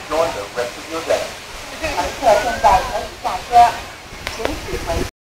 enjoy the rest of your day. 乘客现在可以下车，请驶回